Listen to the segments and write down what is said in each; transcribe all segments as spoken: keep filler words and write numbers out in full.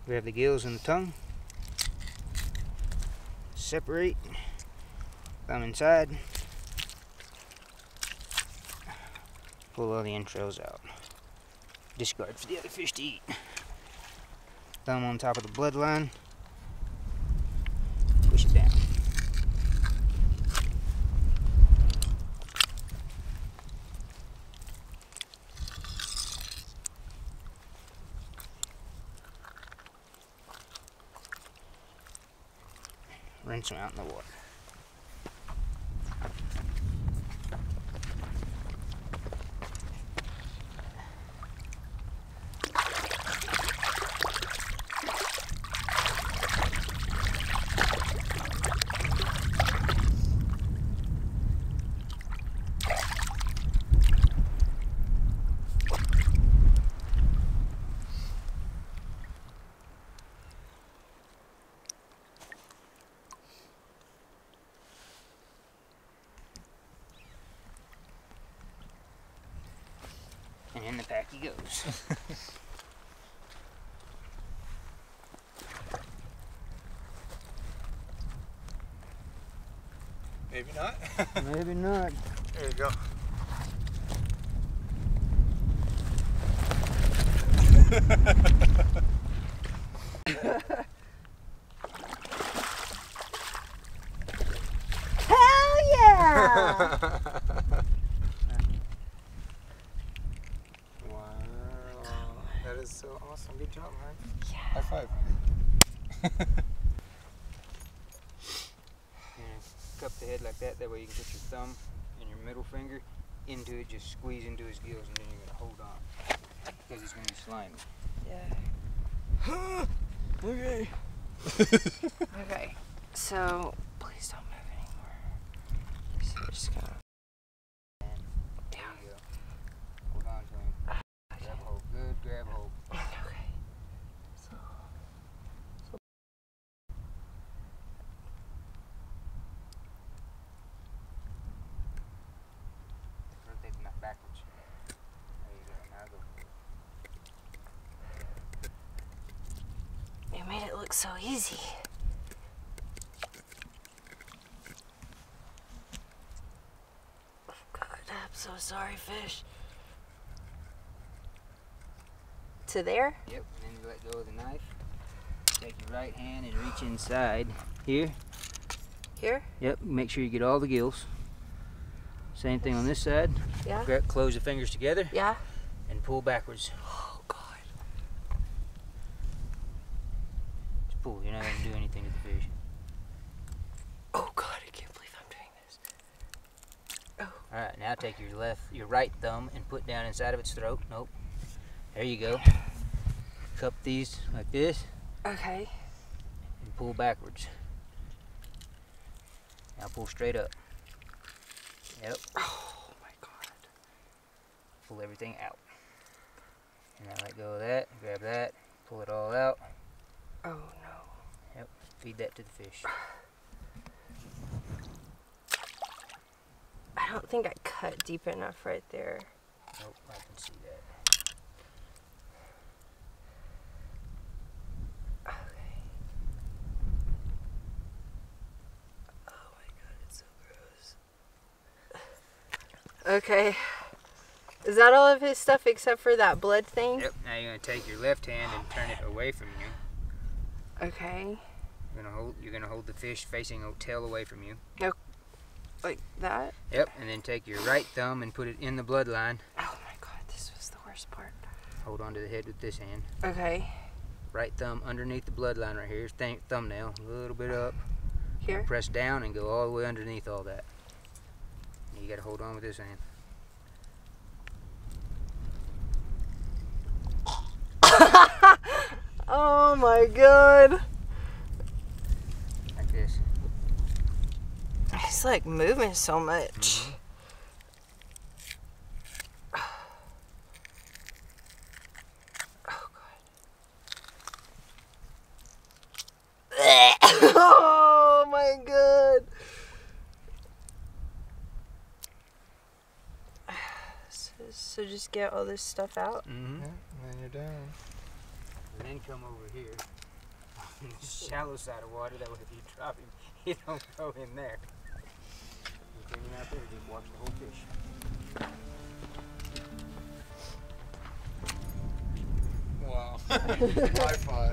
Grab the gills and the tongue. Separate. Thumb inside. Pull all the entrails out. Discard for the other fish to eat. Thumb on top of the bloodline. Push it down. Rinse them out in the water. And in the pack he goes. Maybe not. Maybe not. There you go. Hell yeah! That is so awesome. Good job, man. Yeah. High five. Yeah, cup the head like that. That way you can put your thumb and your middle finger into it. Just squeeze into his gills, and then you're gonna hold on because he's gonna be slimy. Yeah. Okay. Okay. So please don't move anymore. So we're just gonna. There you go. Hold on to him. Grab a hold. Good grab a hold. Okay. So. so. Rotate the knife backwards. There you go. Now go. You made it look so easy. God, I'm so sorry, fish. To there? Yep. And then you let go of the knife. Take your right hand and reach inside here. Here? Yep. Make sure you get all the gills. Same thing on this side. Yeah? Grab, close the fingers together. Yeah? And pull backwards. Oh, God. Just pull. You're not going to do anything to the fish. Oh, God, I can't believe I'm doing this. Oh. All right. Now take your left, your right thumb and put down inside of its throat. Nope. There you go. Cup these like this. Okay. And pull backwards. Now pull straight up. Yep. Oh, my God. Pull everything out. And now let go of that. Grab that. Pull it all out. Oh, no. Yep. Feed that to the fish. I don't think I cut deep enough right there. Nope. I can see that. Okay. Oh my God, it's so gross. Okay. Is that all of his stuff except for that blood thing? Yep. Now you're gonna take your left hand and turn it away from you. Okay. You're gonna hold. You're gonna hold the fish facing a tail away from you. No, like that? Yep. And then take your right thumb and put it in the bloodline. Oh my God, this was the worst part. Hold on to the head with this hand. Okay. Right thumb underneath the bloodline right here. Th thumbnail a little bit up. Here? Press down and go all the way underneath all that. You gotta hold on with this hand. Oh my God. Like this. He's like moving so much. Mm-hmm. Oh God. Oh my God. So, so just get all this stuff out. Mm-hmm. Yeah, and then you're down. and then come over here on the shallow side of water. That way, if you drop him, he don't go in there. You bring him out there, just watch the whole fish. Wow. High five.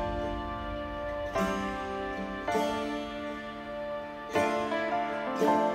Bye.